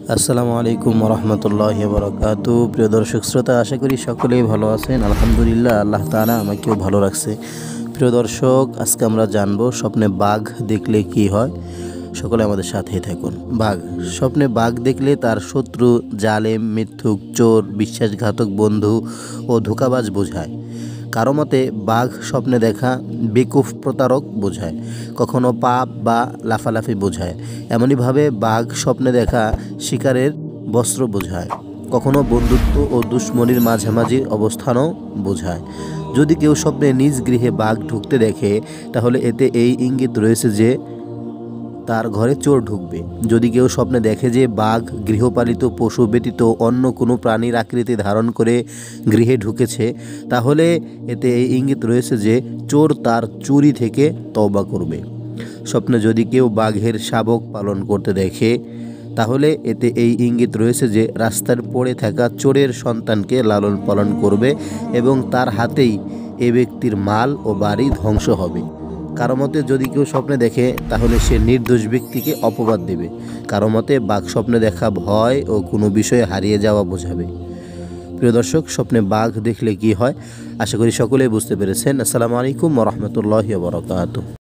আসসালামু আলাইকুম রহমতুল্লাহি বারাকাতু। প্রিয় দর্শক শ্রোতা, আশা করি সকলেই ভালো আছেন। আলহামদুলিল্লাহ, আল্লাহ তাআলা আমাকেও ভালো রাখছে। প্রিয় দর্শক, আজকে আমরা জানবো স্বপ্নে বাঘ দেখলে কি হয়। সকলে আমাদের সাথেই থাকুন। স্বপ্নে বাঘ দেখলে তার শত্রু, জালেম, মিথ্যুক, চোর, বিশ্বাসঘাতক বন্ধু ও ধোঁকাবাজ বোঝায়। কারো মতে বাঘ স্বপ্নে দেখা বেকুফ, প্রতারক বোঝায়, কখনো পাপ বা লাফালাফি বোঝায়। এমনইভাবে বাঘ স্বপ্নে দেখা শিকারের বস্ত্র বোঝায়, কখনো বন্ধুত্ব ও দুশ্মনির মাঝামাঝি অবস্থানও বোঝায়। যদি কেউ স্বপ্নে নিজ গৃহে বাঘ ঢুকতে দেখে, তাহলে এতে এই ইঙ্গিত রয়েছে যে তার ঘরে চোর ঢুকবে। যদি কেউ স্বপ্নে দেখে যে বাঘ গৃহপালিত পশু ব্যতীত অন্য কোনো প্রাণীর আকৃতি ধারণ করে গৃহে ঢুকেছে, তাহলে এতে এই ইঙ্গিত রয়েছে যে চোর তার চুরি থেকে তওবা করবে। স্বপ্নে যদি কেউ বাঘের শাবক পালন করতে দেখে, তাহলে এতে এই ইঙ্গিত রয়েছে যে রাস্তার পড়ে থাকা চোরের সন্তানকে লালন পালন করবে এবং তার হাতেই এ ব্যক্তির মাল ও বাড়ি ধ্বংস হবে। কারো মতে যদি কেউ স্বপ্নে দেখে, তাহলে সে নির্দোষ ব্যক্তিকে অপবাদ দেবে। কারো মতে বাঘ স্বপ্নে দেখা ভয় ও কোনো বিষয়ে হারিয়ে যাওয়া বোঝাবে। প্রিয় দর্শক, স্বপ্নে বাঘ দেখলে কি হয়, আশা করি সকলেই বুঝতে পেরেছেন। আসসালামু আলাইকুম ওয়া রাহমাতুল্লাহি ওয়া বারাকাতুহু।